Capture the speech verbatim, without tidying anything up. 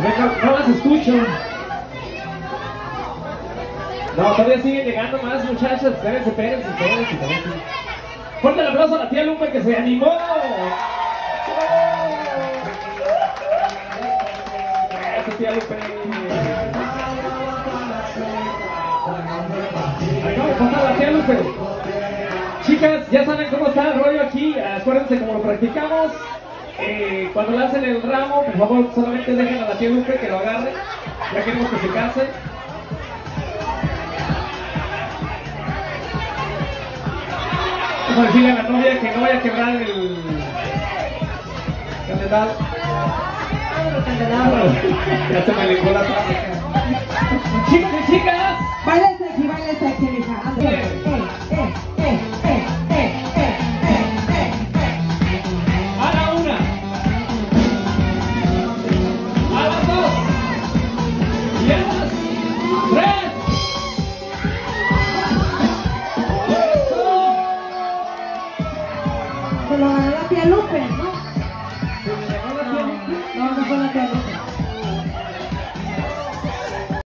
A ver, no, no las escucho. No, todavía siguen llegando más muchachas. Espérense, espérense, espérense, espérense. Fuerte el aplauso a la tía Lupe que se animó. Esa tía Lupe. Acaba de pasar la tía Lupe. Chicas, ya saben cómo está el rollo aquí. Acuérdense como lo practicamos. Eh, cuando lancen el ramo, por favor, solamente dejen a la tía Lupe que lo agarre. Ya queremos que se case. Vamos a decirle a la novia que no vaya a quebrar el candelabro. Ya se me alejó la tráfica. Chicos y chicas, baile sexy, baile sexy, mija. Eh, eh, eh, eh, eh, eh, eh, eh, eh. A la una, a las dos y a las tres. Se lo ganó la tía Lupe, ¿no? Se me ganó la tía Lupe. No, no fue la tía Lupe.